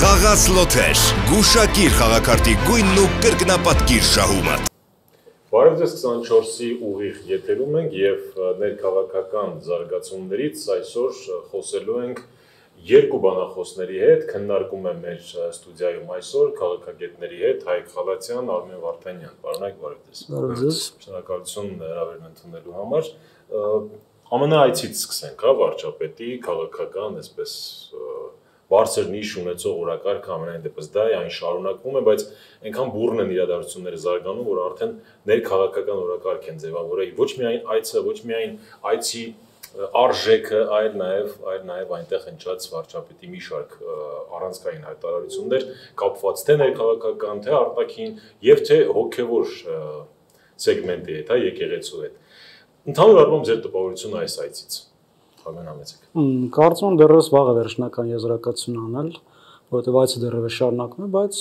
Խաղաց լոթեր, գուշակիր խաղակարտի գույնն ու կրկնապատկիր շահումը։ Բարև ձեզ 24-ի ուղիղ եթերում ենք եւ ներքաղաքական զարգացումներից այսօր խոսելու ենք երկու բանախոսների հետ, քննարկում եմ մեր ստուդիայում այսօր քաղաքագետների հետ Հայկ Խալաթյան, Արմեն Վարդանյան։ Պարոնայք, բարև ձեզ։ Բարև ձեզ։ Շնորհակալություն հրավերն ընդունելու համար։ ԱՄՆ-այցից սկսենք, հա, վարչապետի քաղաքական, այսպես բարձր նիշ ունեցող օրակարգը ամենայն դեպս դա է, այն շարունակվում է, բայց այնքան բուռն են իրադարձությունները զարգանում, որ արդեն ներքաղաքական օրակարգ են ձևավորել ոչ միայն այցը, ոչ միայն այցի արժեքը, այլ նաև այնտեղ հնչած վարչապետի մի շարք առանցքային հայտարարություններ կապված թե ներքաղաքական, թե արտաքին եւ թե հոգեվոր սեգմենտի հետ, հա, եկեղեցու հետ։ Ընդհանուր առմամբ ձեր տպավորությունը այս այցից Կարծում եմ դեռևս վաղ է վերջնական եզրակացություն անել, որովհետև այցը դեռևս շարունակվում է, բայց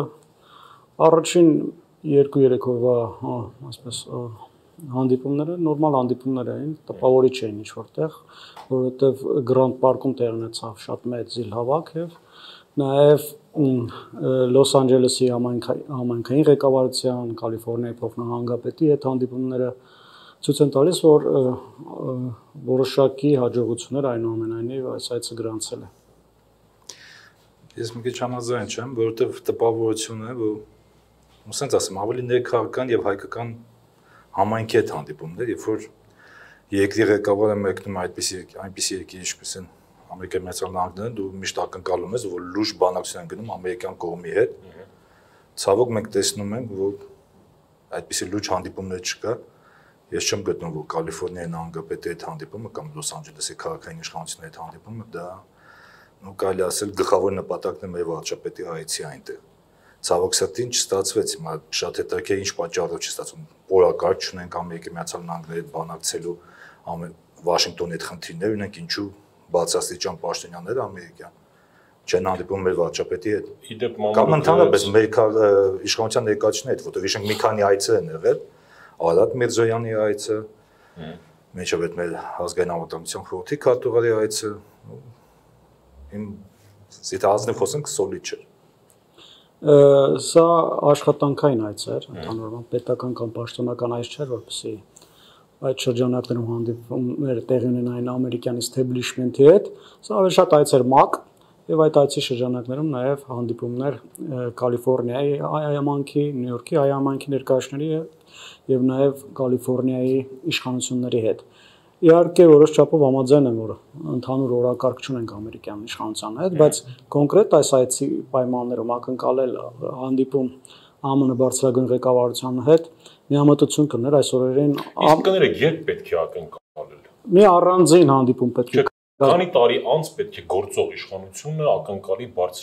առաջին 2-3 օրվա այսպես հանդիպումները նորմալ հանդիպումներ էին, տպավորիչ էին ինչ որտեղ, որովհետև Grand Park-ում տեղ ունեցավ շատ մեծ զիլհավաք եւ նաեւ Լոս Անջելեսի համայնքային ղեկավարության, Կալիֆոռնիայի փոխնահանգապետի հետ հանդիպումները ցույց են տալիս, որ որոշակի հաջողություններ այնուամենայնիվ այս այցը գրանցել է։ Ես մի քիչ համաձայն չեմ, որովհետև տպավորությունը, որ ասենց ասեմ, ավելի ներքաղաքական եւ հայկական համայնքի հետ հանդիպումներ, երբ որ երկրի ղեկավարը մեկնում այնպիսի երկիր, ինչպես են Ամերիկայի Միացյալ Նահանգները, դու միշտ ակնկալում ես, որ լուրջ բանակցություն են գնում ամերիկյան կողմի հետ։ Ցավոք մենք տեսնում ենք, որ այդպիսի լուրջ հանդիպումներ չկա։ Ես չեմ գտնում, որ Կալիֆոռնիայի նահանգապետի հետ հանդիպումը կամ Լոս Անջելեսի քաղաքային իշխանությունների հետ հանդիպումը դա կարելի ասել գլխավոր նպատակն է մեր վարչապետի այցի այնտեղ։ Ցավոք սրտի չստացվեց, հիմա շատ հետաքրքիր ինչ պատճառով չի ստացվում։ Օրակարգ չունենք Ամերիկայի Միացյալ Նահանգների հետ բանակցելու, Վաշինգտոնի հետ խնդիրներ ունենք, ինչու բացաստիճան պաշտոնյաները ամերիկյան չեն հանդիպում մեր վարչապետի հետ։ Կամ ընդհանրապես մեր իշխանության ներկայացուցիչների հետ, որտեղ իշենք մի քանի այցեր են եղել, Արադ Միրզոյանի այցը, մեջովետ մեր ազգային անվտանգության խորհրդի քարտուղարի այցը, իմ զիթազնիվ խոսենք սոլիդ չէր։ Սա աշխատանքային այց էր, ընդհանրապես պետական կամ պաշտոնական այց չէր, որպեսզի այդ շրջանակներում հանդիպումներ տեղի ունենային ամերիկյան establishment-ի հետ, սա ավելի շատ այց էր ՄԱԿ եւ այդ այցի շրջանակներում նաեւ հանդիպումներ Կալիֆոռնիայի այամանքի, Նյու Յորքի այամանքի ներկայացուցիչների եւ նաեւ Կալիֆոռնիայի իշխանությունների հետ։ Իհարկե որոշ չափով համաձայն եմ, որ ընդհանուր օրակարգ չունենք ամերիկյան իշխանության հետ, բայց կոնկրետ այս այցի պայմաններում ակնկալել հանդիպում ԱՄՆ բարձրագույն ղեկավարության հետ միամտություն կներ այս օրերին։ Իսկ կներեք, երբ պետք է ակնկալել։ Մի առանձին հանդիպում պետք է։ Քանի տարի անց պետք է գործող իշխանությունը ակնկալի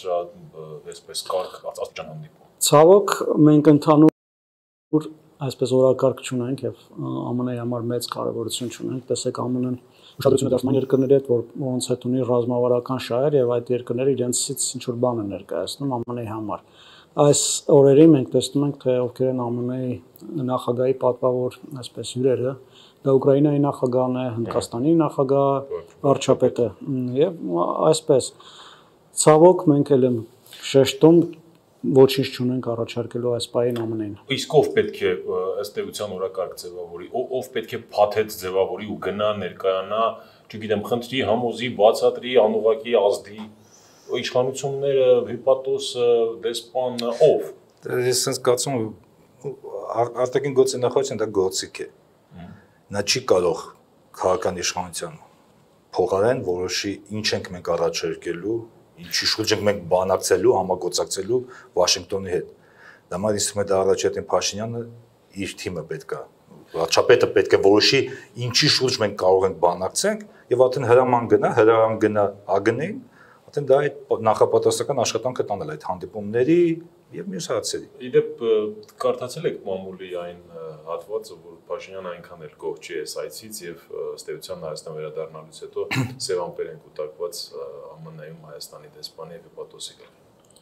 այսպես կարգ աստիճան հանդիպում։ Ցավոք մենք ընդհանուր այսպես օրակարգ չունենք եւ ԱՄՆ-ի համար մեծ կարեւորություն չունենք, տեսեք ԱՄՆ-ն ուշադրություն դարձնում երկրների հետ, որոնց հետ ունի ռազմավարական շահեր եւ այդ երկրները իրենցից ինչ որ բան են ներկայացնում ԱՄՆ-ի համար։ Այս օրերին մենք տեսնում ենք, թե ովքեր են ԱՄՆ-ի նախագահի պատվավոր այսպես հյուրերը, դա Ուկրաինայի նախագահն է, Հնդկաստանի նախագահ, վարչապետը եւ այսպես ցավոք մենք էլ եմ շեշտում ոչինչ չունենք առաջարկելու այս պահին ԱՄՆ-ին։ Իսկ ով պետք է ըստ էության օրակարգ ձևավորի, ով պետք է փաթեթ ձևավորի ու գնա ներկայանա, չգիտեմ, խնդրի, համոզի, բացատրի, անուղակի ազդի, իշխանությունները, հյուպատոսը, դեսպանը, ով։ Ես sense կարծում եմ արտաքին գործի նախարարության դա գործիք է։ Նա չի կարող քաղաքական իշխանության փոխարեն որոշի ինչ ենք մենք առաջարկելու, ինչի շուրջ ենք մենք բանակցելու, համագործակցելու Վաշինգտոնի հետ։ Դա համար ինձ թվում է դա առաջատին Փաշինյանը իր թիմը պետք է, վարչապետը պետք է որոշի ինչի շուրջ մենք կարող ենք բանակցենք եւ արդեն հրաման գնա ԱԳՆ-ին, արդեն դա այդ նախապատրաստական աշխատանքը տանել այդ հանդիպումների եւ մյուս հարցերի։ Իդեպ կարդացել եք մամուլի այն հատվածը, որ Փաշինյանը այնքան էլ գոհ չի այս այցից եւ ըստ էության Հայաստան վերադառնալուց հետո սև ամպեր են կուտակված ԱՄՆ-ում Հայաստանի դեսպանի եւ հյուպատոսի գլխին։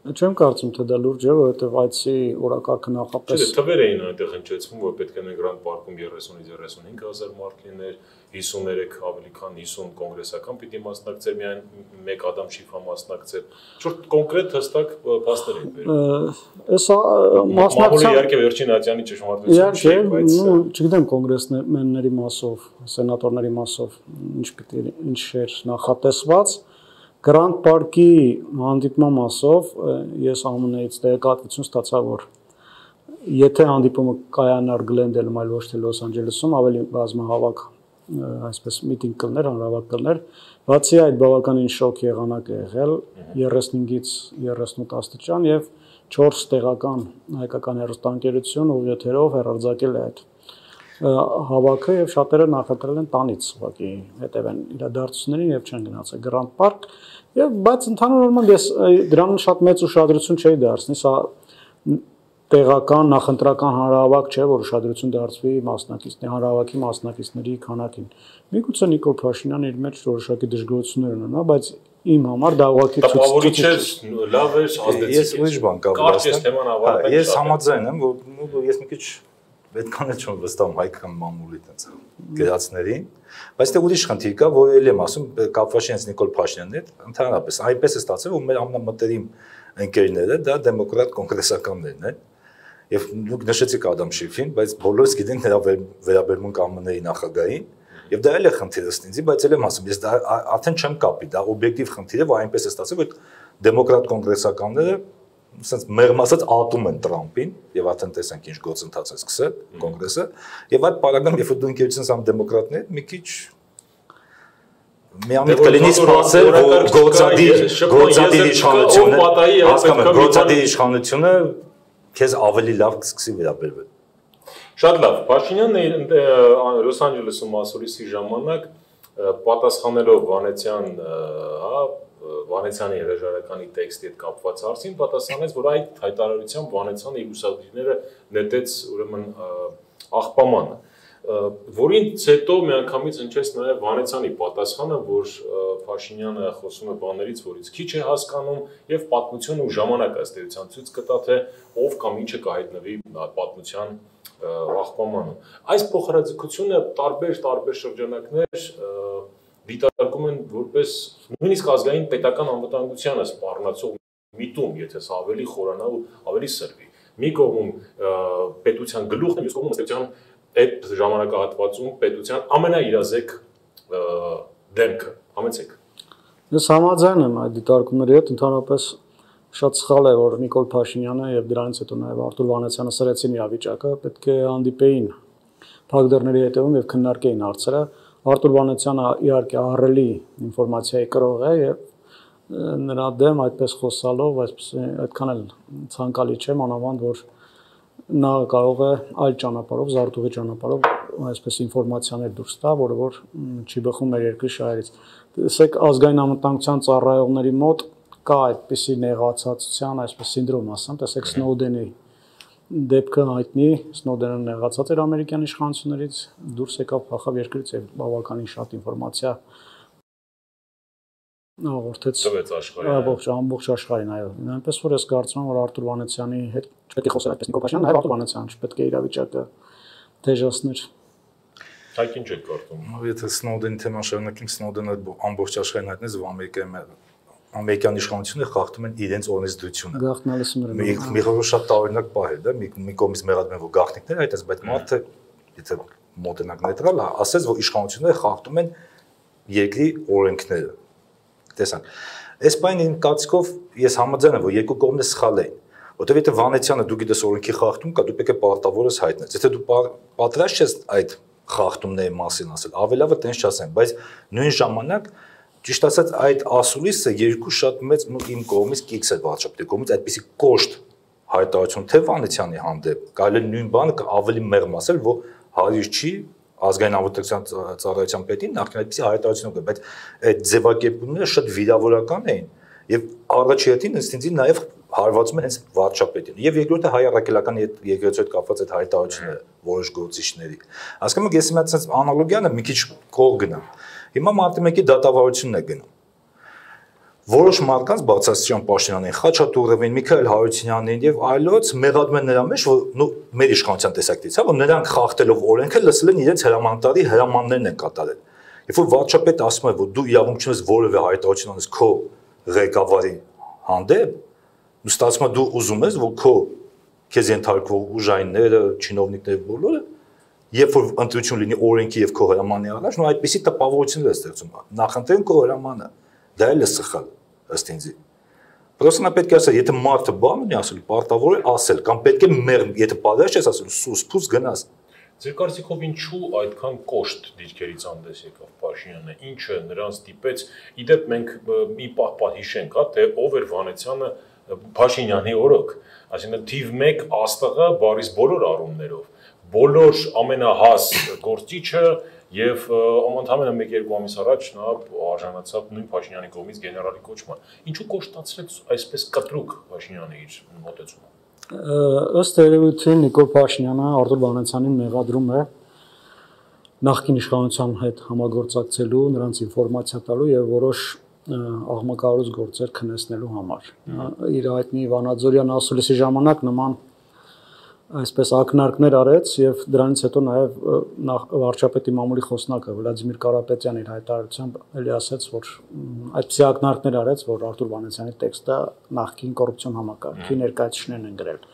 Չեմ կարծում թե դա լուրջ է, որովհետև այցի օրակարգը նախապես թվեր էին այնտեղ հնչեցվում, որ պետք է մեր Grand Park-ում 30-ից 35,000 մարդ լիներ, 53 ավելի քան 50 կոնգրեսական պիտի մասնակցեր, միայն մեկ Ադամ Շիֆա մասնակցեր։ Շուտ կոնկրետ հստակ փաստեր էին բերում։ Էսա մասնակցության իհարկե վերջին Ատյանի ճշմարտությունը չի, բայց չգիտեմ կոնգրեսմենների մասով, սենատորների մասով ինչ էր նախատեսված։ Grand Park-ի հանդիպման մասով ես ԱՄՆ-ից տեղեկատվություն ստացա, որ եթե հանդիպումը կայանար Գլենդելում, այլ ոչ թե Լոս Անջելեսում, ավելի բազմահավաք, այսպես միտինգ կլներ, հանրահավաք կլներ, բացի այդ բավականին շոկ եղանակ է եղել 35-ից 38 աստիճան եւ 4 տեղական հայկական հեռուստաընկերություն ուղիաթերով հեռարձակել է այդ հավաքը եւ շատերը նախընտրել են տանից ուղղակի հետևեն իրադարձություններին եւ չեն գնացել Grand Park եւ բայց ընդհանուր առմամբ ես դրան շատ մեծ ուշադրություն չէի դարձնի սա տեղական նախընտրական հանրահավաք չէ որ ուշադրություն դարձվի մասնակիցների հանրահավաքի մասնակիցների քանակին միգուցե Նիկոլ Փաշինյանը իր մեջ որոշակի դժգոհություններ ունենա բայց իմ համար դա ուղղակի ցույց չէ լավ է ազդեցիկ ես ուրիշ բան կա ես համաձայն եմ որ ես մի քիչ պետքան է չեմ վստահում հայկական մամուլի տենց գրածներին, բայց դե ուրիշ խնդիր կա, որ ելի եմ ասում, կապված հենց Նիկոլ Փաշինյանն հետ, ընդհանրապես այնպես է ստացել, որ մեր ամենամտերիմ ընկերները դա դեմոկրատ կոնգրեսականներն են, եւ դուք նշեցիք Ադամ Շիֆին, բայց բոլորս գիտեն նրա վերաբերմունք ԱՄՆ-ի նախագահին, եւ դա էլ է խնդիրս ինձ, բայց էլ եմ ասում, ես դա արդեն չեմ կապի, դա օբյեկտիվ խնդիր է, որ այնպես է ստացել, որ դեմոկրատ կոնգրեսականները sense մեղմ ասած ատում են Տրամփին եւ արդեն տեսանք ինչ գործընթաց է սկսել կոնգրեսը եւ այդ պարագայում երբ դու ընկերությունս ամ դեմոկրատներ մի քիչ միամիտ կլինի սպասել որ գործադիր իշխանությունը քեզ ավելի լավ կսկսի վերաբերվել շատ լավ Փաշինյանն Լոս Անջելեսում ասորիսի ժամանակ պատասխանելով Վանեցյանի հրաժարականի տեքստի հետ կապված հարցին պատասխանեց, որ այդ հայտարարությամբ Վանեցյանը իր ուսանողները նետեց ուրեմն աղբամանը, որից հետո միանգամից հնչեց նաև Վանեցյանի պատասխանը, որ Փաշինյանը խոսում է բաներից, որից քիչ է հասկանում եւ պատմությունը ու ժամանակը ըստ էության ցույց կտա, թե ով կամ ինչը կհայտնվի պատմության աղբամանում։ Այս փոխհրաձգությունը տարբեր շրջանակներ դիտարկում են որպես նույնիսկ ազգային պետական անվտանգությանը սպառնացող միտում, եթե սա ավելի խորանա ու ավելի սրվի։ Մի կողմում պետության գլուխն է, մյուս կողմում ըստ էության այդ ժամանակահատվածում պետության ամենաիրազեկ դեմքը։ Համեցեք։ Ես համաձայն եմ այդ դիտարկումների հետ, ընդհանրապես շատ սխալ է, որ Նիկոլ Փաշինյանը եւ դրանից հետո նաեւ Արտուր Վանեցյանը սրեցին իրավիճակը, պետք է հանդիպեին փակդռների հետևում եւ քննարկեին հարցերը։ Արտուր Վանեցյանը իհարկե ահռելի ինֆորմացիայի կրող է եւ նրա դեմ այդպես խոսալով այդքան էլ ցանկալի չէ մանավանդ որ նա կարող է այլ ճանապարհով զարտուղի ճանապարհով այսպես ինֆորմացիաներ դուրս տա որը որ չի բխում մեր երկրի շահերից տեսեք ազգային անվտանգության ծառայողների մոտ կա այդպիսի նեղացածության այսպես սինդրոմ ասեմ տեսեք Սնոուդենի դեպքը հայտնի Սնոուդենը նեղացած էր ամերիկյան իշխանություններից դուրս եկավ փախավ երկրից եւ բավականին շատ ինֆորմացիա հաղորդեց ամբողջ աշխարհին այո այնպես որ ես կարծում եմ որ Արտուր Վանեցյանի հետ չպետք է խոսել այդպես Նիկոլ Փաշինյանը հայ Արտուր Վանեցյանը չպետք է իրավիճակը դեժացներ Այդ ինչ եք կարծում եթե Սնոուդենի թեման շարունակենք Սնոուդենը ամբողջ աշխարհին հայտնեց որ ամերիկյան իշխանությունը խախտում են իրենց օրենսդրությունը։ Գաղտնալսումները։ Մի խորհուրդ շատ տարօրինակ բան է, դա մի կողմից մեղադրում են որ գաղտնիքներ այդպես, բայց մարդը եթե մոտենակ նեյտրալ ասես որ իշխանությունները խախտում են երկրի օրենքները։ Տեսանք։ Այս բանը իմ կարծիքով ես համաձայն եմ որ երկու կողմերը սխալ էին, որովհետև եթե Վանեցյանը դու գիտես օրենքի խախտում կա, դու պետք է պարտավորես հայտնես։ Եթե դու պատրաստ ես այդ խախտումների մասին ասել, ավելի լավ է տենց չասեն, բայց նույն ժամանակ ճիշտ ասած այդ ասուլիսը երկու շատ մեծ իմ կողմից կիքս է վարչապետի կողմից այդպիսի կոշտ հայտարարություն թե Վանեցյանի հանդեպ կարելի է նույն բանը ավելի մեղմ ասել որ հարիր չի ազգային անվտանգության ծառայության պետին նախքան այդպիսի հայտարարություն կա բայց այդ ձևակերպումները շատ վիրավորական էին եւ առաջ երթին ինձ նաեւ հարվածում են հենց վարչապետին եւ երկրորդը հայ առաքելական երկրոցի հետ կապված այդ հայտարարությունները որոշ գործիչների հասկանում եք ես հիմա այդպես անալոգիան մի քիչ կող գնամ Հիմա մարտի 1-ի դատավարությունն է գնում։ որոշ մարդկանց Բացասյան Պաշտոնյանին, Խաչատուրովին, Միքայել Հարությունյանին եւ այլոց մեղադրում են նրա մեջ, որ մեր իշխանության տեսակետից, որ նրանք խախտելով օրենքը լսել են իրենց հրամանատարի հրամաններն են կատարել։ Երբ որ վարչապետը ասում է, որ դու իրավունք չունես որևէ հայտարարություն անես քո ղեկավարի հանդեպ, ու ստացվում է դու ուզում ես, որ քեզ ենթարկվող ուժայինները, չինովնիկները բոլորը, երբ որ ընտրություն լինի օրենքի եւ քո հրամանի առաջ, նո այդպիսի տպավորություններ է ստեղծում։ Նախընտրեն քո հրամանը, դա էլ է սխալ, ըստ ինձ։ Պրոստը պետք է ասել, եթե մարդը բան ունի ասել, պարտավոր է ասել, կամ պետք է մեղմ, եթե պատրաստ ես ասել, սուս-փուս գնաս։ Ձեր կարծիքով ինչու այդքան կոշտ դիրքերից հանդես եկավ Փաշինյանը, ինչը նրանց դիպեց, իդեպ մենք մի պահ հիշենք, թե ով էր Վանեցյանը Փաշինյանի օրոք, այսինքն թիվ 1 աստղը բարիս բոլոր առումներով, բոլոր ամենահաս գործիչը եւ ընդհանրապես 1-2 ամիս առաջ նա արժանացավ նույն Փաշինյանի կողմից գեներալի կոչման։ Ինչու կոշտացրեց այսպես կտրուկ Փաշինյանը իր մոտեցումը։ Ըստ երևույթին Նիկոլ Փաշինյանը Արտուր Վանեցյանին մեղադրում է նախկին իշխանության հետ համագործակցելու, նրանց ինֆորմացիա տալու եւ որոշ աղմկահարույց գործեր քննեցնելու համար։ Իր հայտնի Վանաձորյան ասուլիսի ժամանակ նման այսպես ակնարկներ արեց եւ դրանից հետո նաեւ վարչապետի մամուլի խոսնակը Վլադիմիր Կարապետյանը իր հայտարարությամբ էլի ասաց, որ այդպիսի ակնարկներ արեց, որ Արտուր Վանեցյանի տեքստը նախկին կոռուպցիոն համակարգի ներկայացուցիչներն են գրել։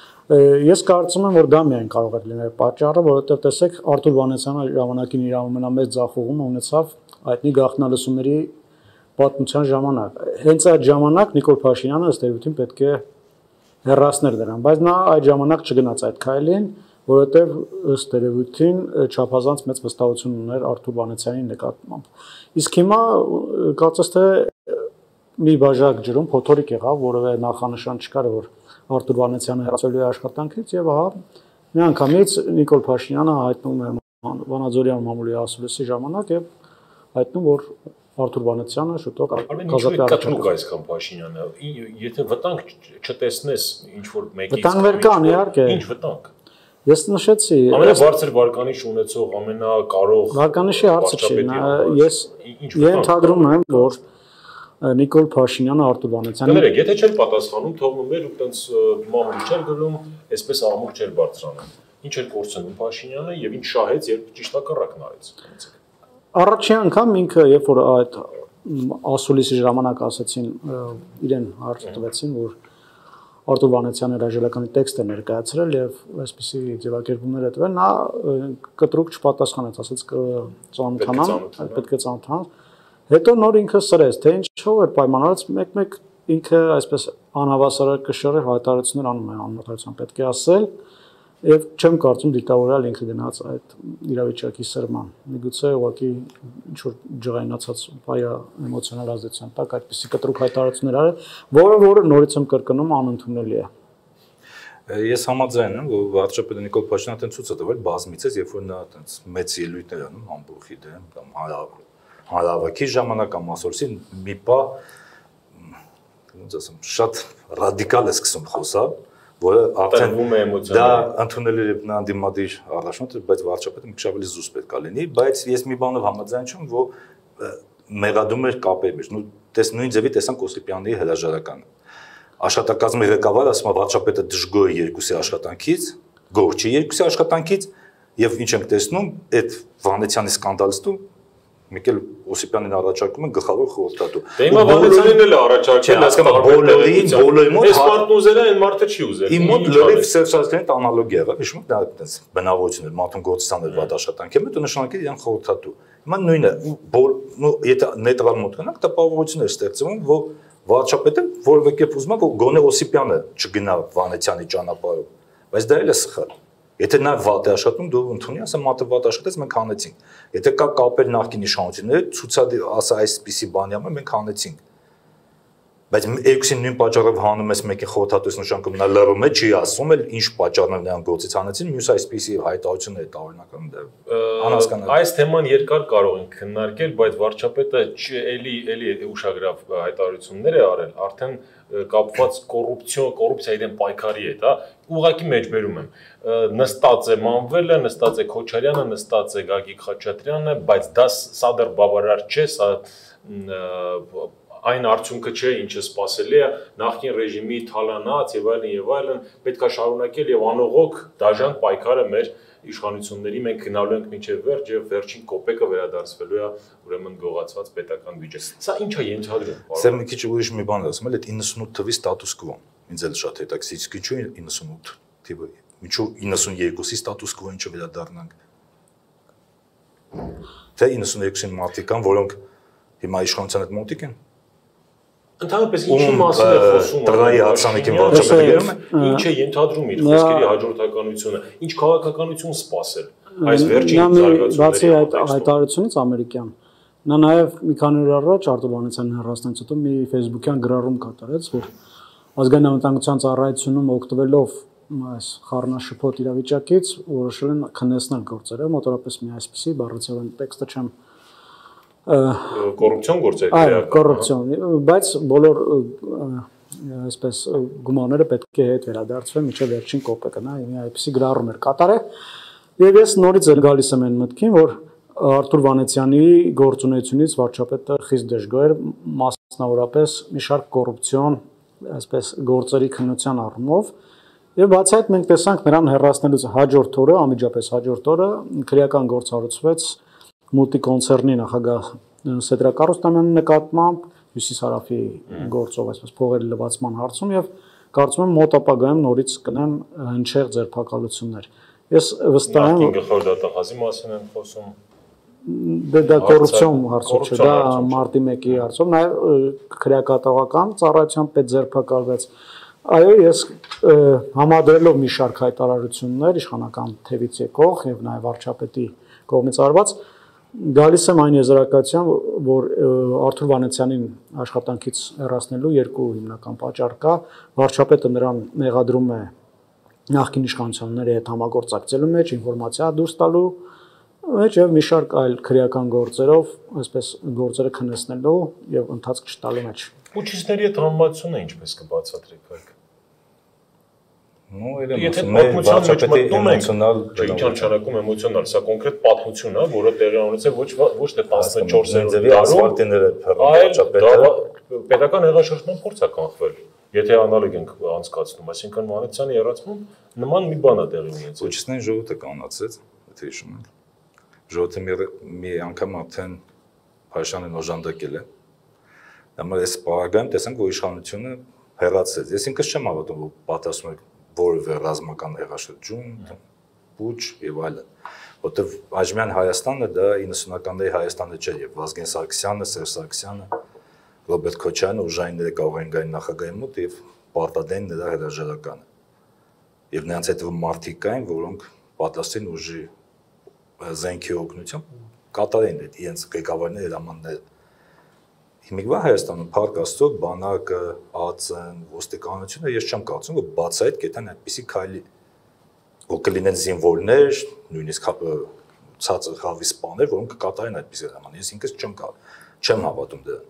Ես կարծում եմ, որ դա միայն կարող է լինել պատճառը, որովհետեւ տեսեք Արտուր Վանեցյանը ժամանակին իր ամենամեծ ձախողումը ունեցավ հայտնի գաղտնալսումների պատմության ժամանակ։ Հենց այդ ժամանակ Նիկոլ Փաշինյանը ըստ երևույթին պետք է հեռացներ դրան, բայց նա այդ ժամանակ չգնաց այդ քայլին, որովհետև ըստ երևույթին չափազանց մեծ վստահություն ուներ Արտուր Վանեցյանի նկատմամբ։ Իսկ հիմա կարծես թե մի բաժակ ջրում փոթորիկ եղավ, որովհետև նախանշան չկար, որ Արտուր Վանեցյանը հեռացել է աշխատանքից եւ ահա միանգամից Նիկոլ Փաշինյանը հայտնում է Վանաձորյան մամուլի ասուլիսի ժամանակ եւ հայտնում, որ Արտուր Վանեցյանը շուտով կազատի առաջնորդ այսքան Փաշինյանը, եթե վտանգ չտեսնես ինչ որ մեկից վտանգներ կան, իհարկե։ Ինչ վտանգ։ Ես նշեցի, ամենաբարձր վարկանիշ ունեցող, ամենակարող վարկանիշի հարցը չի, ես ենթադրում եմ, որ Նիկոլ Փաշինյանը Արտուր Վանեցյանը Կներեք, եթե չէր պատասխանում, թողնում էր ու տենց մամուլ չէր գրում, այսպես աղմուկ չէր բարձրանում։ Ինչ էր կորցնում Փաշինյանը եւ ինչ շահեց, երբ ճիշտ հակառակն արեց։ Առաջին անգամ ինքը, երբ որ այդ ասուլիսի ժամանակ ասացին, իրեն հարց տվեցին, որ Արտուր Վանեցյանը հրաժարականի տեքստ է ներկայացրել եւ այսպիսի ձևակերպումներ է տվել, նա կտրուկ չպատասխանեց, ասաց կծանոթանամ, պետք է ծանոթանամ։ Հետո նոր ինքը սրեց, թե ինչով էր պայմանավորված, մեկ-մեկ ինքը այսպես անհավասարակշռ հայտարարություններ անում է անմոթարության, պետք է ասել, եւ չեմ կարծում դիտավորյալ ինքը գնաց այդ իրավիճակի սրման։ Միգուցե ուղղակի ինչ որ ջղայնացած բայա էմոցիոնալ ազդեցության տակ այդպիսի կտրուկ հայտարարություններ արել, որը նորից եմ կրկնում անընդունելի է։ Ես համաձայն եմ, որ վարչապետ Նիկոլ Փաշինյանը տենց ցույց է տվել բազմիցս, երբ որ նա տենց մեծ ելույթներ անում Համբուրգի դեմ, կամ հարավակի ժամանակ կամ ասորսի մի պա ոնց ասեմ, շատ ռադիկալ է սկսում խոսալ, որը արդեն դա ընդունելի է նա դիմադիր առաջնորդ, բայց վարչապետը մի քիչ ավելի զուս պետք է լինի, բայց ես մի բանով համաձայն չեմ, որ մեղադրում էր կապերի մեջ, նույն ձևի տեսանք Օսիպյանի հրաժարականը։ Աշխատակազմի ղեկավարը ասում է վարչապետը դժգոհ է երկուսի աշխատանքից, գոհ չի երկուսի աշխատանքից, եւ ինչ ենք տեսնում, այդ Վանեցյանի սկանդալստում Միքայել Օսիպյանին առաջարկում են գլխավոր խորհրդատու։ Դե հիմա Վանեցյանին էլ առաջարկել, հասկանում բոլորին մոտ այս մարդուզերը այն մարդը չի ուզել։ Իմ մոտ լրիվ սերսազգային անալոգիա է, հիշում եք դա այդպես բնավորություն էր, մարդուն գործիցան էր վատ աշխատանքի մեջ ու նշանակել իրան խորհրդատու։ Հիմա նույնը, եթե նեյտրալ մոտ գնանք, տպավորություն էր ստեղծվում, որ վարչապետը որևէ կերպ ուզում է, որ գոնե Օսիպյանը չգնա Վանեցյանի ճանապարհով, բայց դա էլ է սխալ։ Եթե նա վատ է աշխատում, դու ընդունի, ասա մատը վատ աշխատեց, մենք հանեցինք։ Եթե կա կապել նախկին իշխանությունները, ցուցադիր ասա այսպիսի բանի համար մենք հանեցինք։ Բայց երկուսին նույն պատճառով հանում ես մեկի խորհրդատուս նշանակում նա լռում է, չի ասում էլ ինչ պատճառներ նրան գործից հանեցին, մյուս այսպիսի հայտարարություններ տարօրինական դա անհասկանալի։ Այս թեման երկար կարող ենք քննարկել, բայց վարչապետը էլի ուշագրավ հայտարարություններ է արել, արդեն կապված կոռուպցիայի դեմ պայքարի հետ, հա, ուղղակի մեջբերում եմ։ Նստած է Մանվելը, նստած է Քոչարյանը, նստած է Գագիկ Խաչատրյանը, բայց դա սա դեռ բավարար չէ, սա այն արդյունքը չէ, ինչը սպասելի է նախկին ռեժիմի թալանած եւ այլն, պետք է շարունակել եւ անողոք դաժան պայքարը մեր իշխանությունների մենք գնալու ենք մինչև վերջ եւ վերջին կոպեկը վերադարձվելու է ուրեմն գողացված պետական բյուջե։ Սա ինչ է ենթադրում։ Սա մի քիչ ուրիշ մի բան ասում եմ, այդ 98 թվի ստատուս քվոն։ Ինձ էլ շատ հետաքրքիր ինչու 98 թիվը, ինչու 92-ի ստատուս քվոն ինչը վերադառնանք։ Թե 92-ին մարդիկան, որոնք հիմա իշխանության հետ մոտիկ են։ Ընդհանրապես ինչի մասին է խոսում Տրայի հացանեկին վարչապետը ինչ է ենթադրում իր խոսքերի հաջորդականությունը, ինչ քաղաքականություն սпасել այս վերջին զարգացումների բացի այդ հայտարարությունից ամերիկյան նա նաև մի քանի օր առաջ Արտուր Վանեցյանի հեռացնից հետո մի Facebook-յան գրառում կատարեց, որ ազգային անվտանգության ծառայությունում օգտվելով այս խառնաշփոթ իրավիճակից որոշել են քննեցնել գործերը, մոտորապես մի այսպիսի բառացիորեն տեքստը չեմ կոռուպցիոն գործեր քրեական, կոռուպցիոն, բայց բոլոր այսպես գումարները պետք է հետ վերադարձվեն մինչև վերջին կոպեկը, նա մի այդպիսի գրառում էր կատարել։ Եվ ես նորից էլ գալիս եմ այն մտքին, որ Արտուր Վանեցյանի գործունեությունից վարչապետը խիստ դժգոհ էր, մասնավորապես մի շարք կոռուպցիոն այսպես գործերի քննության առումով, եւ բացի այդ մենք տեսանք նրան հեռացնելուց հաջորդ օրը, անմիջապես հաջորդ օրը քրեական գործ հարուցվեց Մուտի կոնցեռնի նախագահ Սեդրակ Արուստամյանի նկատմամբ Հյուսիսարավի գործով այսպես փողերի լվացման հարցում եւ կարծում եմ մոտ ապագայում նորից կնեն հնչեղ ձերբակալություններ։ Ես վստահ եմ գլխավոր դատախազի մասին են խոսում։ Դա կոռուպցիոն հարցով չէ, դա մարտի 1-ի հարցով, նաեւ քրեակատվական ծառայության պետ ձերբակալվեց։ Այո, ես համադրելով մի շարք հայտարարություններ իշխանական թևից եկող եւ նաեւ վարչապետի կողմից արված գալիս եմ այն եզրակացության, որ Արտուր Վանեցյանին աշխատանքից հեռացնելու երկու հիմնական պատճառ կա։ Վարչապետը նրան մեղադրում է նախկին իշխանությունների հետ համագործակցելու մեջ, ինֆորմացիա դուրս տալու մեջ եւ մի շարք այլ քրեական գործերով, այսպես գործերը քննեցնելու եւ ընթացք չտալու մեջ։ Ուչիստների հետ համեմատությունը ինչպես կբացատրեք այք։ Ну, եթե պատմության մեջ մտնում ենք, ինչ անչանակում էմոցիոնալ, սա կոնկրետ պատմություն է, որը տեղի ունեցել ոչ թե 14-րդ դարում, այլ պետական հեղաշրջման փորձ է կանխվել, եթե անալոգ ենք անցկացնում, այսինքն Վանեցյանի հեռացմամբ նման մի բան է տեղի ունեցել։ Ուչիստների ժողովուրդը կանացեց, եթե հիշում եք։ Ժողովուրդը մի անգամ արդեն Փաշյանին օժանդակել է։ Դամը այս պարագայում տեսանք, որ իշխանությունը հեռացեց։ Ես ինքս չեմ հավատում, որ պատասխանում եք որևէ ռազմական հեղաշրջում, պուչ եւ այլն, որտեվ Աջմյան Հայաստանը դա 90-ականների Հայաստանը չէ եւ Վազգեն Սարգսյանը, Սերժ Սարգսյանը, Ռոբերտ Քոչարյանը ուժայինները կարող են գալ նախագահի մոտ եւ պարտադեն նրա հրաժարականը։ Եվ նրանց հետ մարդիկ կային, որոնք պատրաստ են ուժի զենքի օգնությամբ կատարեն այդ իրենց ղեկավարների հրամանները։ Հիմիկվա Հայաստանում փառք Աստծո բանակը, ԱԾ-ն, ոստիկանությունը ես չեմ կարծում, որ բացահայտ կետան այդպիսի քայլի, որ կլինեն զինվորներ, նույնիսկ ցածր խավի սպաներ, որոնք կկատարեն այդպիսի հրաման։ Ես ինքս չեմ հավատում դրան։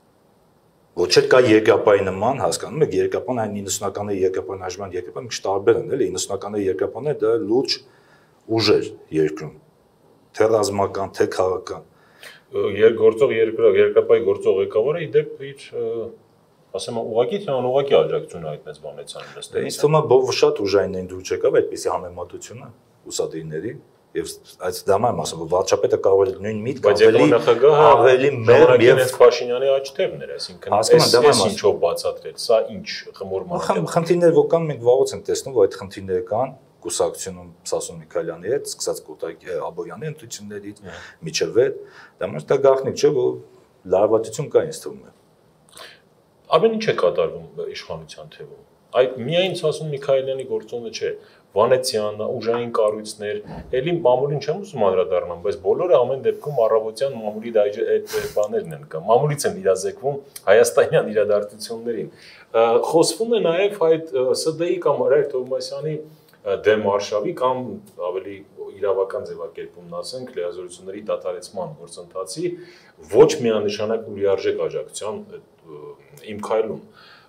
Ոչ էլ կա երկրապահի նման, հասկանում եք, երկրապահն այն 90-ականների երկրապահն այժմ երկրապահն մի քիչ տարբեր են, էլի 90-ականների երկրապահները դա լուրջ ուժ էր երկրում, թե ռազմական, թե քաղաքական։ Գործող երկրապահի գործող ղեկավարը ի դեպ իր ասեմ ուղղակի թե անուղղակի աջակցություն հայտնեց Վանեցյանին ըստ ինձ թվում է բով շատ ուժային են դու չեկավ այդպիսի համեմատությունը ուսադիրների եւ այս դամա եմ ասում որ վարչապետը կարող է նույն միտք ավելի մեր եւ Փաշինյանի աչքերն էր, այսինքն այս ինչով բացատրել, սա ինչ խմորման խնդիրներ որ կան մենք վաղուց ենք տեսնում որ այդ խնդիրները կան կուսակցությունում Սասուն Միքայելյանի հետ սկսած Կոտայ Աբոյանի ընտրություններից միջև դա միշտ դա գաղտնիք չէ որ լարվածություն կա ինձ թվում է Ամեն ինչ է կատարվում իշխանության թևում այդ միայն Սասուն Միքայելյանի գործոնը չէ Վանեցյանը, ուժային կառույցներ, ելի մամուլին չեմ ուզում անդրադառնամ, բայց բոլորը ամեն դեպքում առավոտյան մամուլի այդ բաներն են կամ մամուլից են իրազեկվում հայաստանյան իրադարձություններին։ Խոսվում է նաև այդ ՍԴ-ի կամ Ռայր Թովմասյանի դեմ արշավի կամ ավելի իրավական ձևակերպումն ասենք լիազորությունների դադարեցման գործընթացի ոչ միանշանակ ու լիարժեք աջակցության իմ քայլում։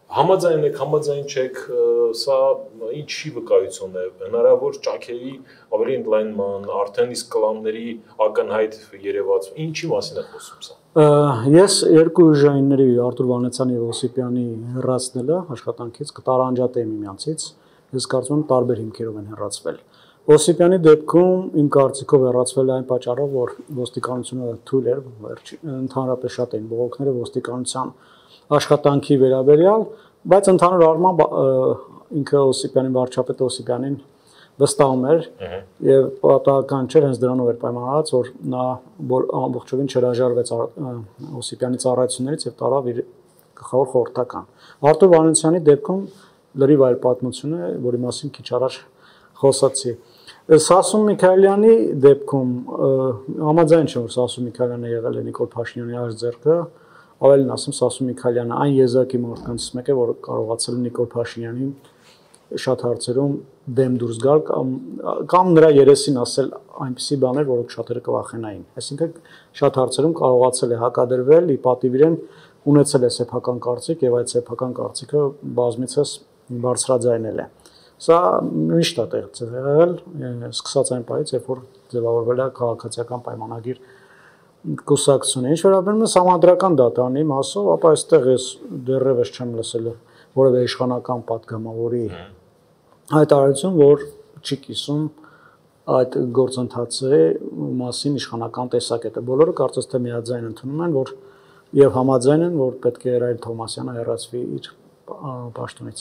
Համաձայն եք, համաձայն չեք, սա ինչի վկայություն է, հնարավոր ճաքերի ավելի ընդլայնման, արդեն իսկ կլանների ակնհայտ երևաց, ինչի մասին է խոսում սա։ Ես երկու ուժայինների Արտուր Վանեցյանի եւ Օսիպյանի հեռացնելը աշխատանքից կտարանջատեի միմյանցից, ես կարծում եմ տարբեր հիմքերով են հեռացվել։ Օսիպյանի դեպքում իմ կարծիքով հեռացվել է այն պատճառով, որ ոստիկանությունը թույլ էր, ընդհանրապես շատ էին բողոքները ոստիկանության աշխատանքի վերաբերյալ, բայց ընդհանուր առմամբ ինքը Օսիպյանի վարչապետ Օսիպյանին վստահում էր եւ պատահական չէր հենց դրանով էր պայմանավորված, որ նա ամբողջովին չհրաժարվեց Օսիպյանի ծառայություններից եւ տարավ իր գլխավոր խորհրդական։ Արտուր Վանեցյանի դեպքում լրիվ այլ պատմություն է, որի մասին քիչ առաջ խոսացի։ Սասուն Միքայելյանի դեպքում համաձայն չեմ, որ Սասուն Միքայելյանը եղել է Նիկոլ Փաշինյանի աշձեռքը, ավելին ասեմ, Սասուն Միքայելյանը այն եզակի մարդկանցից մեկը, որ կարողացել է Նիկոլ Փաշինյանին շատ հարցերում դեմ դուրս գալ կամ նրա երեսին ասել այնպիսի բաներ, որոնք շատերը կվախենային։ Այսինքն շատ հարցերում կարողացել է հակադրվել, ի պատիվ իրեն ունեցել է սեփական կարծիք եւ այդ սեփական կարծիքը բազմիցս բարձրաձայնել է։ Սա միշտ է տեղից եղել, սկսած այն պահից, երբ որ ձևավորվել է քաղաքացիական պայմանագիր կուսակցությունը։ Ինչ վերաբերում է համանդրական դատարանի մասով, ապա այստեղ ես դեռևս չեմ լսել որևէ իշխանական պատգամավորի հայտարարություն, որ չի կիսում այդ գործընթացի մասին իշխանական տեսակետը։ Բոլորը կարծես թե միաձայն ընդունում են, որ եւ համաձայն են, որ պետք է Ռայլ Թոմասյանը հեռացվի իր պաշտոնից։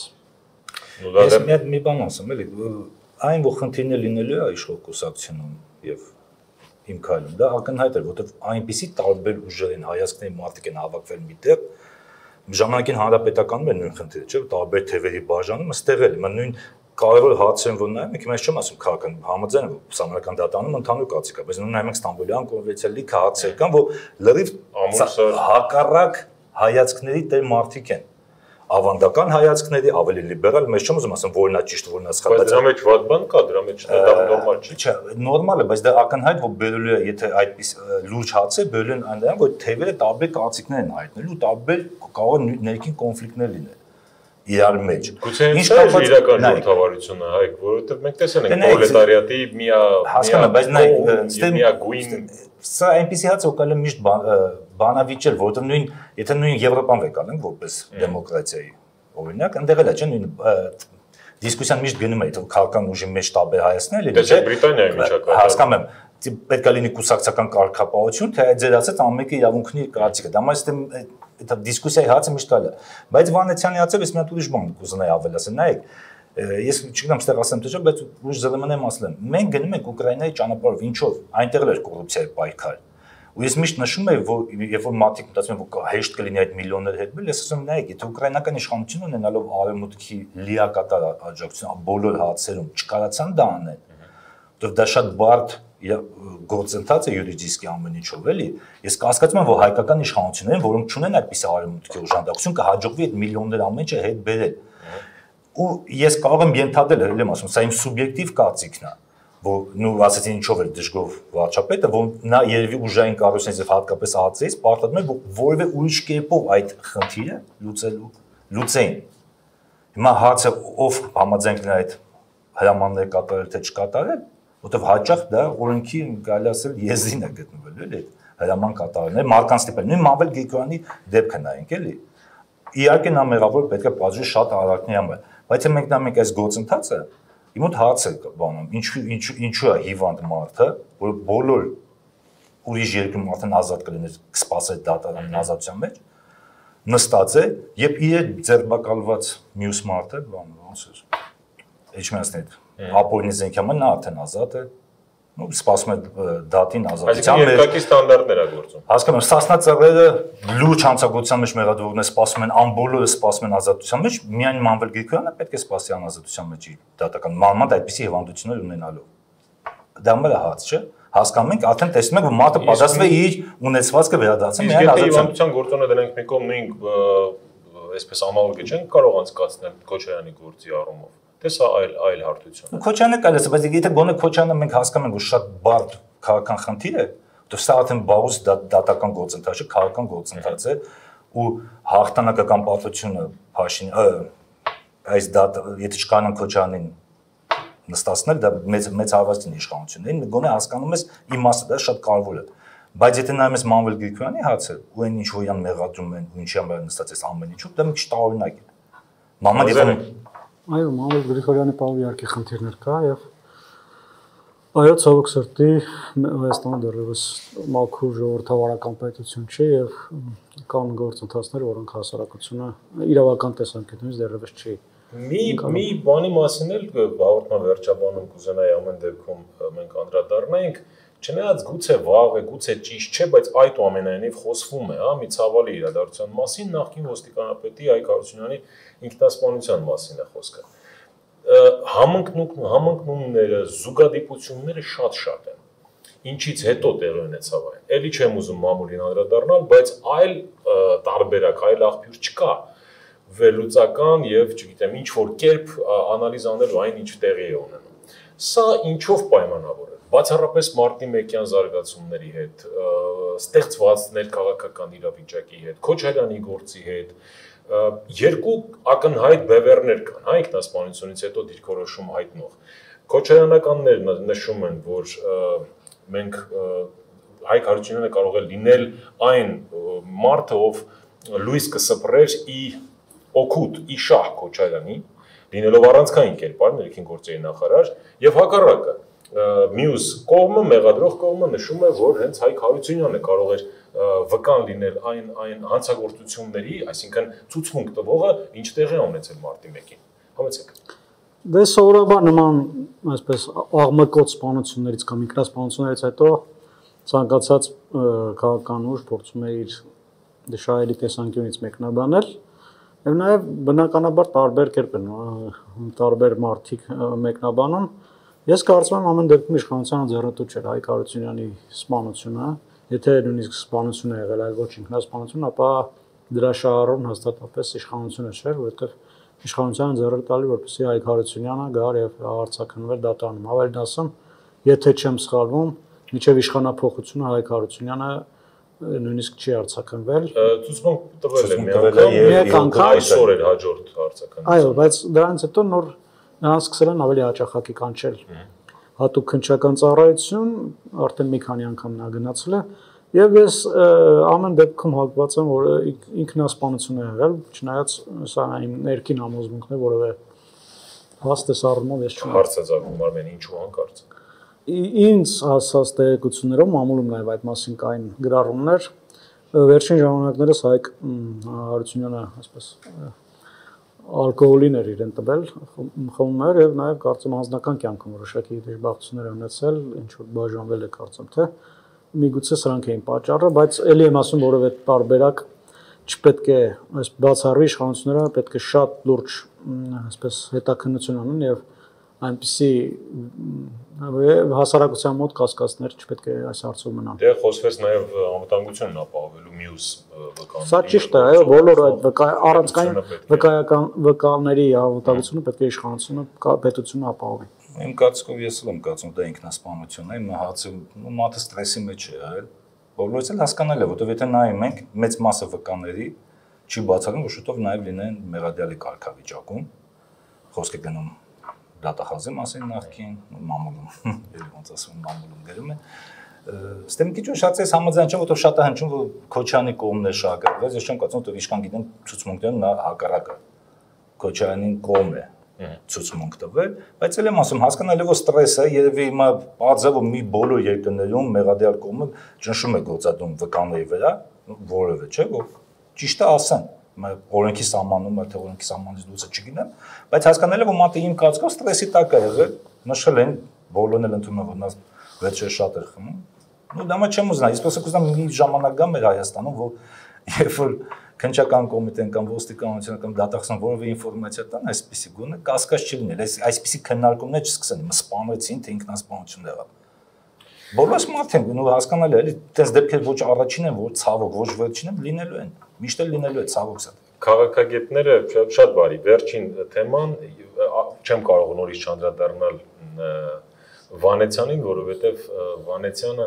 Ես մի բան ասեմ, էլի, այն որ խնդիրներ լինելու է իշխող կուսակցությունում եւ իմ քայլում, դա ակնհայտ է, որովհետեւ այնպիսի տարբեր ուժեր են, հայացքների մարդիկ են հավաքվել միտեղ, ժամանակին հանրապետականում էր նույն խնդիրը, չէ՞, տարբեր թևերի բաժանում ըստեղ էլ նույն կարևոր հարցերն որ նայում եք, ես չեմ ասում քաղաքական համաձայն սահմանական դատարանում ընդհանուր կարծիք է, բայց նայում եք Ստամբուլյան կոնվենցիա լիքը հարցեր կան, որ լրիվ հակառակ հայացքների տեր մարդիկ են։ Ավանդական հայացքների ավելի լիբերալ, ես չեմ ուզում ասեմ որն է ճիշտ, որն է սխալ, բայց դրա մեջ վատ բան կա, դրա մեջ դա նորմալ չի։ Չէ, նորմալ է, բայց դա ակնհայտ որ բերելու է, եթե այդպես լուրջ հարց է, բերելու են այնտեղ, որ թևերը տարբեր կարծիքներ են հայտնելու, տարբեր կարող ներքին կոնֆլիկտներ լինել իրար մեջ։ Գուցե ինչ իրական ժողովրդավարությունը, Հայկ, որովհետև մենք տեսել ենք պրոլետարիատի միագույն սա այնպեսի հաց որ կարելի միշտ բանավիճել, որովհետև նույն եթե նույն Եվրոպան վեկանենք որպես դեմոկրատիայի օրինակ, այնտեղ էլ է, չէ՞, նույն դիսկուսիան միշտ գնում է, թե քաղաքական ուժի մեջ տարբեր հայացքներ լինի, չէ՞։ Բրիտանիայի միջակայքում հասկանում եմ, պետք է լինի կուսակցական կարգապահություն, թե այդ ձեր ասած ամենի իրավունքների կարծիքը։ Դա մաս այդ դիսկուսիայի հարցը միշտ կա։ Բայց Վանեցյանի հարցը ես մի հատ ուրիշ բան կուզենայի ավելացնել, նայեք, ես չգիտեմ ստեղ ասեմ թե չէ, բայց ուրիշ ԶԼՄ-ն ասել եմ, մենք գնում ենք Ուկրաինայի ճանապարհով, ինչով, այնտեղ էր կոռուպցիայի պայքար։ Ու ես միշտ նշում եմ, որ երբ որ մարդիկ մտածում են, որ հեշտ կլինի այդ միլիոններ հետբել, ես ասում եմ, նայեք, եթե ուկրաինական իշխանությունը ունենալով արևմուտքի լիակատար աջակցություն բոլոր հարցերում չկարացան դա անել, որովհետև դա շատ բարդ գործընթաց է յուրիդически ամեն ինչով, էլի։ Ես կհասկացում եմ, որ հայկական իշխանություններին, որոնք չունեն այդպիսի արևմուտքի օժանդակություն, կհաջողվի այդ միլիոններ ամեն ինչը հետ բերել։ Ու ես կարող եմ ենթադրել, էլ եմ ասում, սա իմ սուբյեկտիվ կարծիքն է, որ նու ասեցին ինչով էր դժգոհ վարչապետը, որ նա երևի ուժային կառույցներից եւ հատկապես ԱԱՑ-ից պարտադրում է, որ որևէ ուրիշ կերպով այդ խնդիրը լուծեին։ Հիմա հարցը ով համաձայն կլինի այդ հրամանները կատարել թե չկատարել, որտեվ հաճախ դա օրենքի կարելի ասել եզրին է գտնվել, էլի հրաման կատարելներ, մարկանց տիպել, նույն Մամվել Գրիգորյանի դեպքը նայենք, էլի։ Իհարկե նա մեղավոր պետք է պատժի շատ արարքների համար, բայց մենք նայենք այս գործընթացը, իմ մոտ հարց է բանում, ինչու է հիվանդ մարդը, որ բոլոր ուրիշ երկրում արդեն ազատ կլիներ, կսպասեր դատարանին ազատության մեջ, նստած է եւ իր ձերբակալված մյուս մարդը, ոնց է, Էջմիածնի ապօրինի զենքամը նա արդեն ազատ է, ու սպասում է դատին ազատության մեջ։ Այսինքն երկակի ստանդարտներ է գործում։ Հասկանում եմ, Սասնա ծառերը լուրջ հանցագործության մեջ մեղադրվողն է սպասում են, ամբողջը սպասում են ազատության մեջ, միայն Մամվել Գրիգորյանը պետք է սպասի անազատության մեջ իր դատական մանրամասն այդպիսի հիվանդություններ ունենալով։ Դա մը հարց չէ։ Հասկանում ենք, արդեն տեսնում ենք, որ մարդը պատրաստվում է իր ունեցվածքը վերադարձնել միայն ազատության։ Եթե հիվանդության գործոնը դրանք մի կողմ նույն այսպես անալոգը չեն կարող անցկացնել Քոչարյանի գործի առումով։ Թե սա այլ հարթություն է։ Քոչյանը կարելի է, բայց եթե գոնե Քոչյանը մենք հասկանում ենք, որ շատ բարդ քաղաքական խնդիր է, որտեղ սա արդեն բաղուց դատական գործընթաց է, քաղաքական գործընթաց է, ու հաղթանակական պատվությունը այս դատ եթե չկանան Քոչարյանին նստացնել դա մեծ հարվածին իշխանություններին գոնե հասկանում ես իմաստը դա շատ կարևոր է բայց եթե նայում ես Մանվել Գրիգորյանի հացը ու այն ինչ որ իրան մեղադրում են ու ինչի համար նստած ես ամեն ինչու դա մի քիչ տարօրինակ է Այո Մանվել Գրիգորյանի պարով իհարկե խնդիրներ կա եւ այո ցավոք սրտի Հայաստանը դեռևս մաքուր ժողովրդավարական պետություն չի եւ կան գործընթացներ որոնք հասարակությունը իրավական տեսանկյունից դեռևս չի մի բանի մասին էլ հաղորդման վերջաբանում կուզենայի ամեն դեպքում մենք անդրադառնայինք չնայած գուցե վաղ է գուցե ճիշտ չէ բայց այդուամենայնիվ խոսվում է հա մի ցավալի իրադարձության մասին նախկին ոստիկանապետի Հայկ Հարությունյանի ինքնասպանության մասին է խոսքը համընկնումները զուգադիպությունները շատ են ինչից հետո տեղի ունեցավ այն էլի չեմ ուզում մամուլին անդրադառնալ բայց այլ տարբերակ այլ աղբյուր չկա վերլուծական եւ չգիտեմ ինչ որ կերպ անալիզ անելու այն ինչ տեղի է ունենում սա ինչով պայմանավոր է բացառապես մարտի 1-յան զարգացումների հետ ստեղծված ներքաղաքական իրավիճակի հետ Քոչարյանի գործի հետ երկու ակնհայտ բևեռներ կան հա ինքնասպանությունից հետո դիրքորոշում հայտնող Քոչարյանականներն նշում են որ մենք Հայկ Հարությունյանը կարող է լինել այն մարդը ով լույս կսպրեր ի օգուտ ի շահ Քոչարյանի լինելով առանցքային կերպար ներքին գործերի նախարար եւ հակառակը մյուս կողմը մեղադրող կողմը նշում է որ հենց Հայկ Հարությունյանը կարող էր վկան լինել այն հանցագործությունների, այսինքն ցուցմունք տվողը ինչ տեղի ունեցել մարտի 1-ին։ Համեցեք։ Դե սովորաբար նման, այսպես աղմկոտ սպանություններից կամ ինքնասպանություններից հետո ցանկացած քաղաքական ուժ փորձում է իր դժայելի տեսանկյունից մեկնաբանել եւ նաեւ բնականաբար տարբեր կերպ են տարբեր մարդիկ մեկնաբանում։ Ես կարծում եմ ամեն դեպքում իշխանության ձեռնտու չէր Հայկ Հարությունյանի սպանությունը Եթե նույնիսկ սպանություն է եղել, այլ ոչ ինքնասպանություն, ապա դրա շահառուն հաստատապես իշխանությունը չէր, որովհետև իշխանությանը ձեռը տալի, որպեսզի Հայկ Հարությունյանը գար եւ արձակնվեր դատարանում։ Ավելին ասեմ, եթե չեմ սխալվում, մինչեւ իշխանափոխությունը Հայկ Հարությունյանը նույնիսկ չի արձակնվել։ Ցուցմունք տվել է մի անգամ այսօր էր հաջորդ արձականը։ Այո, բայց դրանից հետո նոր նրանց սկսել են ավելի հաճախակի կանչել հատուկ քննչական ծառայություն, արդեն մի քանի անգամ նա գնացել է, եւ ես ամեն դեպքում հակված եմ, որ ինքնասպանություն է եղել, չնայած սա իմ ներքին համոզմունքն է, որովե հաստես առումով ես չունեմ։ Հարց է ծագում Արմեն, ինչու հանկարծ։ Ինձ հասած տեղեկություններով մամուլում նաեւ այդ մասին կային գրառումներ, վերջին ժամանակներս Հայկ Հարությունյանը, այսպես ալկոհոլին էր իրեն տվել խմումներ եւ նաեւ կարծում անձնական կյանքում որոշակի դժբախտություններ ունեցել, ինչ որ բաժանվել է կարծում թե միգուցե սրանք էին պատճառը, բայց ելի եմ ասում, որովհետեւ տարբերակ չպետք է այս բացառվի իշխանությունները պետք է շատ լուրջ այսպես հետաքննություն անեն եւ այնպիսի հասարակության մոտ կասկածներ չպետք է այս հարցով մնան։ Դե խոսվեց նաեւ անվտանգությունն ապահովելու մյուս վկաների։ Սա ճիշտ է, այո, բոլոր այդ առանցքային վկաների անվտանգությունը պետք է իշխանությունը պետությունը ապահովի։ Իմ կարծիքով ես էլ եմ կարծում դա ինքնասպանություն է, իմ հացը մատը ստրեսի մեջ է եղել։ Բոլորից էլ հասկանալի է, որովհետև եթե նայում ենք մեծ մասը վկաների չի բացառում, որ շուտով նաեւ լինեն մեղադրյալի կարգավիճակում։ Խոսքը գնում դատախազի մասին նախքին մամուլում, ոնց ասում մամուլում գրում է։ Ստեմ քիչ շատ էս համաձայն չեմ, որովհետև շատ է հնչում, որ Քոչարյանի կողմն է շահագրգռված, ես չեմ կարծում, որ իշխան գիտեն ցուցմունքներն նա հակառակը Քոչարյանին կողմ է ցուցմունք տվել, բայց էլ եմ ասում հասկանալի որ ստրեսը երևի հիմա բարձր որ մի բոլոր երկրներում մեղադրյալ կողմը ճնշում է գործադում վկաների վրա, որևէ չէ, որ ճիշտ է ասեն օրենքի սահմանում, թե օրենքի սահմանից դուրս չգինեմ, բայց հասկանալի որ մատը իմ կարծիքով ստրեսի տակ է եղել, նշել են բոլորն էլ ընդունում են որ նա վերջը շատ էր խմում։ Ну դա չեմ ուզենա, իսկապես կուզենամ մի ժամանակ գա մեր Հայաստանում, որ երբ որ քննչական կոմիտեն կամ ոստիկանությունը կամ դատախազն որևէ ինֆորմացիա տան, այսպեսի գոնե կասկած չի լինել, այսպեսի քննարկումներ չսկսեն, սպանեցին, թե ինքնասպանություն եղավ։ Բոլորս մարդ են, ու հասկանալի է, էլի տես դեպքեր ոչ առաջին են, որ ցավոք, ոչ վերջին են, լինելու են, միշտ էլ լինելու է ցավոք սա։ Քաղաքագետները շատ բարի, վերջին թեման չեմ կարող նորից չանդրադառնալ Վանեցյանին, որովհետև Վանեցյանը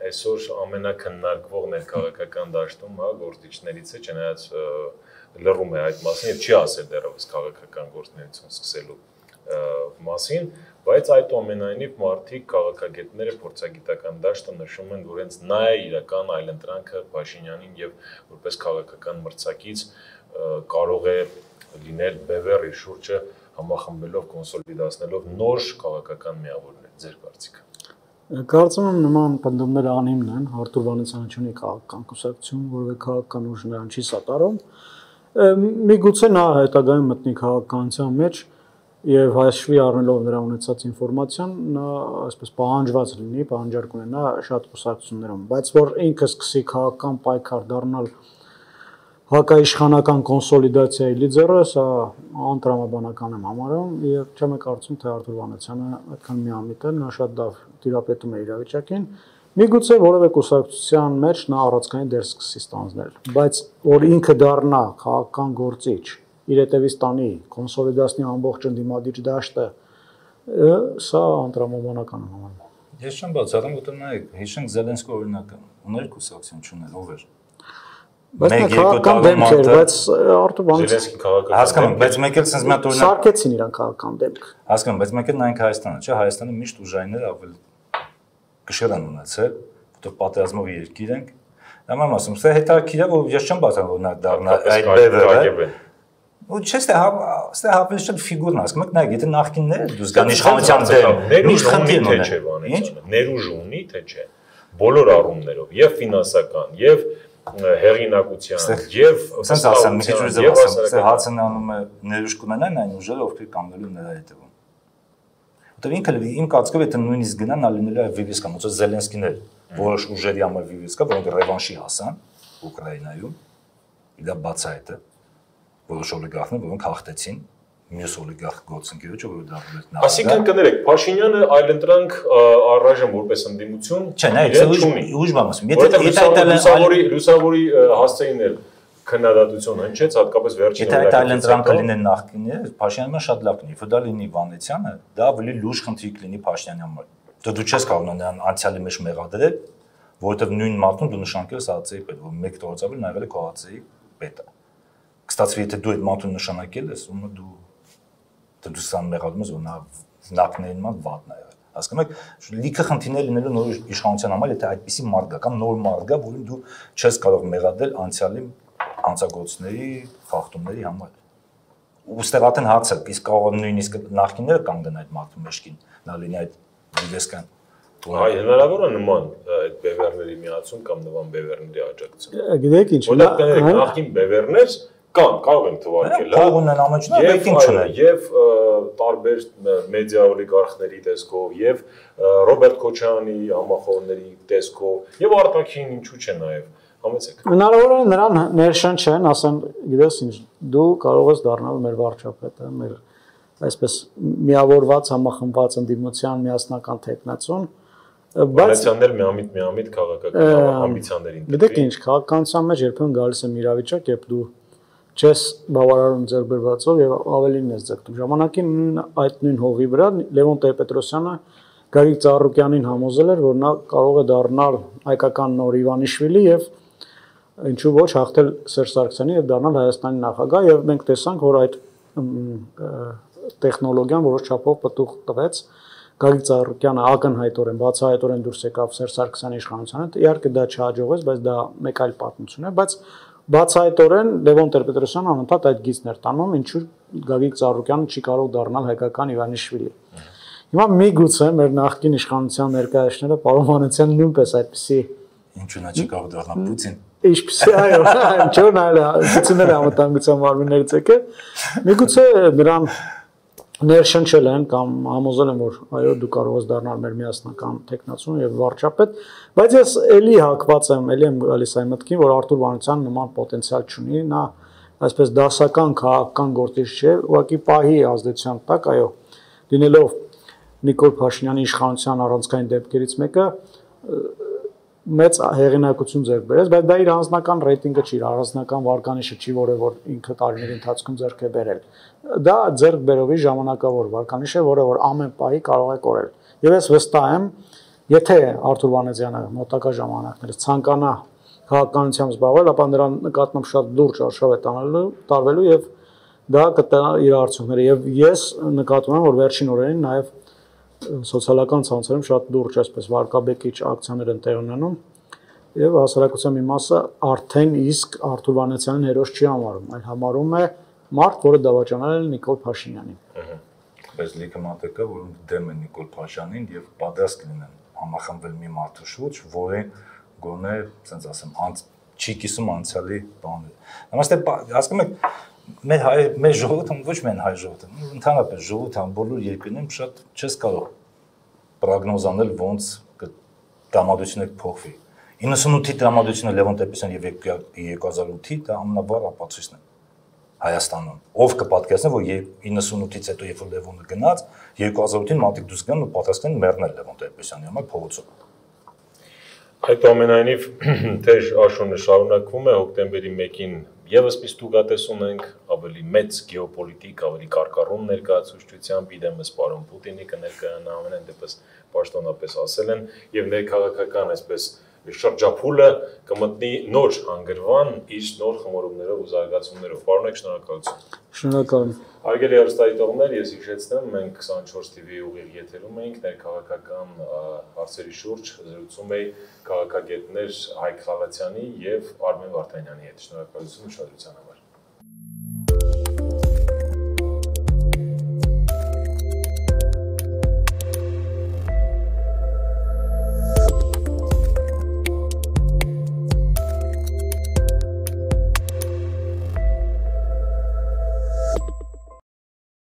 այսօր ամենակննարկվող ներքաղաքական դաշտում գործիչներից է, չնայած լռում է այդ մասին եւ չի ասել դեռևս քաղաքական գործունեություն սկսելու մասին, բայց այդուամենայնիվ մարդիկ քաղաքագետները փորձագիտական դաշտը նշում են, որ հենց նա է իրական այլընտրանքը Փաշինյանին եւ որպես քաղաքական մրցակից կարող է լինել բևեռ իր շուրջը համախմբելով, կոնսոլիդացնելով նոր քաղաքական միավորներ, ձեր կարծիքը։ Կարծում եմ նման պնդումները անհիմն են, Արտուր Վանեցյանը չունի քաղաքական կուսակցություն, որովհետեւ քաղաքական ուժ նրան չի սատարում։ Միգուցե նա հետագայում մտնի քաղաքականության մեջ եւ հաշվի առնելով նրա ունեցած ինֆորմացիան, նա այսպես պահանջված լինի, պահանջարկ ունենա շատ կուսակցություններում, բայց որ ինքը սկսի քաղաքական պայքար դառնալ հակաիշխանական կոնսոլիդացիայի լիդերը, սա անտրամաբանական եմ համարում եւ չեմ կարծում թե Արտուր Վանեցյանը այդքան միամիտ է, նա շատ լավ տիրապետում է իրավիճակին։ Միգուցե որևէ կուսակցության մեջ նա առանցքային դեր սկսի ստանձնել, բայց որ ինքը դառնա քաղաքական գործիչ, իր հետևից տանի, կոնսոլիդացնի ամբողջ ընդդիմադիր դաշտը, սա անտրամաբանական եմ համարում։ Ես չեմ բացառում, որտեղ նայեք, հիշենք Զելենսկի օրինակը, ուներ կուսակցություն չուներ, ով էր։ Բայց նա քաղաքական դեմք էր, բայց Արտուր Զելենսկին քաղաքական հասկանում, բայց մեկ էլ sense մատ օրինակ սարքեցին իրան քաղաքական դեմք։ Հասկանում, բայց մեկ էլ նայենք Հայաստանը, չէ, Հայաստանը միշտ ուժայիններ ավելի կշիռ են ունեցել, որտեղ պատերազմով երկիր ենք։ Նման ասում, սա հետաքրքիր է, որ ես չեմ բացառում, որ նա դառնա այդ բևերը։ Ու չէ, ստե հավես շատ ֆիգուրն ասում եք, նայեք, եթե նախկինները դուս գան իշխանության դեմ, միշտ խնդիր ունեն։ Ինչ ներուժ ունի, թե չէ։ Բոլոր առումներով, եւ ֆինանսական, եւ հեղինակության, եւ ասենց ասեմ, մի քիչ ուժ ասեմ, սա հացն անում է ներուժ կունենան այն ուժերը, ովքեր կանգնելու նրա հետևում։ Որտեղ ինքը իմ կարծիքով եթե նույնիսկ գնան, նա լինելու է վիվիսկա, ոնց որ Զելենսկին էր, որոշ ուժերի համար վիվիսկա, որոնք ռևանշի հասան Ուկրաինայում, դա բացահայտ է, որոշ օլիգարխներ, որոնք հաղթեցին մյուս օլիգարխ գործընկերոջը, որ դա նախ։ Այսինքն կներեք, Փաշինյանը այլընտրանք առայժմ որպես ընդդիմություն չէ, նայեք, ուժ բան ասում։ Եթե լուսավորի հասցեին քննադատություն հնչեց, հատկապես վերջին օրինակը։ Եթե այդ այլընտրանքը լինեն նախկինները, Փաշինյանը շատ լավ կլինի, որ դա լինի Վանեցյանը, դա ավելի լուրջ խնդիր կլինի Փաշինյանի համար։ Դու չես կարող նրան անցյալի մեջ մեղադրել, որովհետև նույն մարդուն դու նշանակել ես ԱԾ-ի պետ, որ մեկ տողոցաբար նայվել է քո ԱԾ-ի պետը։ Կստացվի, եթե դու այդ մարդուն նշանակել ես, ումը դու սան մեղադրում ես, որ նա նակներին ման վատն է եղել։ Հասկանում եք, լիքը խնդիրներ լինելու նոր իշխանության համար, եթե այդպիսի մարդ կա կամ նոր մարդ կա, որին դու չես կարող մեղադրել անցյալի հանցագործների, խախտումների համար։ Ու ստեղատեն հարցը, իսկ կարող նույնիսկ նախկինները կանգնեն այդ մարդու մեջքին, նա լինի այդ վիվեսկան։ Այ հնարավոր է նման այդ բևեռների միացում կամ նման բևեռների աջակցություն։ Գիտեք ինչ, որտեղ նախկին բևեռներ կան, կարող են թվարկել, փող ունեն ամաչնա, բայց ինչ չունեն։ Եվ տարբեր մեդիա օլիգարխների տեսքով, եւ Ռոբերտ Քոչարյանի համախոհների տեսքով, եւ արտաքին ինչու՞ չէ նաեւ համեցեք։ Հնարավոր է նրան ներշնչեն, ասեն, գիտես ինչ, դու կարող ես դառնալ մեր վարչապետը, մեր այսպես միավորված համախմբված ընդդիմության միասնական տեխնացիոն, բայց միամիտ քաղաքական ամբիցիաներին։ Գիտեք ինչ, քաղաքականության մեջ երբեմն գալիս է մի իրավիճակ, երբ դու չես բավարարում ձեր բերվածով եւ ավելին ես ձգտում։ Ժամանակին այդ նույն հողի վրա Լևոն Տեր-Պետրոսյանը Գագիկ Ծառուկյանին համոզել էր, որ նա կարող է դառնալ հայկական նոր Իվանիշվիլի եւ ինչու ոչ հաղթել Սերժ Սարգսյանին եւ դառնալ Հայաստանի նախագահ եւ մենք տեսանք, որ այդ տեխնոլոգիան որոշ չափով պտուղ տվեց։ Գագիկ Ծառուկյանը ակնհայտորեն, բացահայտորեն դուրս եկավ Սերժ Սարգսյանի իշխանությանից։ Իհարկե դա չհաջողվեց, բայց դա մեկ այլ պատմություն է, բայց բացահայտորեն Լևոն Տեր-Պետրոսյանը անընդհատ այդ գիծն էր տանում, ինչու Գագիկ Ծառուկյանը չի կարող դառնալ հայկական Իվանիշվիլի։ Հիմա միգուցե մեր նախկին իշխանության ներկայացուցիչները պարոն Վանեցյանը նույնպես այդպեսի ինչու նա չի կարող դառնալ Պուտին։ Ինչպեսի այո, ինչու՞ նա Պուտինը անվտանգության մարմիններից եկե։ Միգուցե նրան ներշնչել են կամ համոզել են, որ այո, դու կարող ես դառնալ մեր միասնական տեխնացուն եւ վարչապետ, բայց ես էլի հակված եմ, էլի եմ գալիս այն մտքին, որ Արտուր Վանեցյանը նման պոտենցիալ չունի, նա այսպես դասական քաղաքական գործիչ չէ, ուղղակի պահի ազդեցության տակ, այո, լինելով Նիկոլ Փաշինյանի իշխանության առանցքային դեպքերից մեկը մեծ հեղինակություն ձեռք բերեց, բայց դա իր անձնական ռեյտինգը չի, իր առանձնական վարկանիշը չի, որ ինքը տարիների ընթացքում ձեռք է բերել։ Դա ձեռք բերովի ժամանակավոր վարկանիշ է, որը որ ամեն պահի կարող է կորել։ Եվ ես վստահ եմ, Եթե Արթուր Վանեզյանը մոտակա ժամանակներս ցանկանա քաղաքականությամբ զբաղվել, ապա նրա նկատմամբ շատ լուրջ արշավ է տարվելու եւ դա կտա իր արդյունքները եւ ես նկատում եմ որ վերջին օրերին նաեւ սոցիալական ցանցերում շատ լուրջ այսպես վարկաբեկիչ ակցիաներ են տեղի ունենում եւ հասարակության մի մասը արդեն իսկ Արթուր Վանեցյանին հերոս չի համարում, այլ համարում է մարդ, որը դավաճանել է Նիկոլ Փաշինյանին։ Բայց լիքը մարդը կա, որոնք դեմ են Նիկոլ Փաշյանին եւ պատրաստ կլինեն համախմբվել մի մարդու շուրջ, որը գոնե, ասենց ասեմ, չի կիսում անցյալի բաները։ Նամաստե, հասկանում եք, մեր ժողովուրդը ոչ միայն հայ ժողովուրդը, ընդհանրապես ժողովուրդը բոլոր երկրներում շատ չես կարող պրոգնոզանել ոնց տրամադրությունը կփոխվի։ 98-ի տրամադրությունը Լևոն Տեր-Պետրոսյան եւ 2008-ի դա ամենաբար ապացույցն է Հայաստանում։ Ով կպատկերացնի, որ 98-ից հետո երբ որ Լևոնը գնաց, 2008-ին մարդիկ դուրս գան ու պատրաստ են մեռնել Լևոն Տեր-Պետրոսյանի համար փողոցում։ Այդուամենայնիվ թեժ աշունը շարունակվում է հոկտեմբերի 1-ին եւս մի ստուգատես ունենք ավելի մեծ գեոպոլիտիկ, ավելի կարկառուն ներկայացուցչությամբ իդեմս պարոն Պուտինի կներկայանա ամենայն դեպս պաշտոնապես ասել են եւ ներքաղաքական այսպես շրջափուլը կմտնի նոր հանգրվան իր նոր խմորումներով ու զարգացումներով։ Պարոնեք, շնորհակալություն։ Շնորհակալ եմ։ Հարգելի հեռուստադիտողներ, ես հիշեցնեմ, մենք 24 TV-ի ուղիղ եթերում էինք ներքաղաքական հարցերի շուրջ զրուցում էի քաղաքագետներ Հայկ Խալաթյանի եւ Արմեն Վարդանյանի հետ։ Շնորհակալություն ուշադրության համար։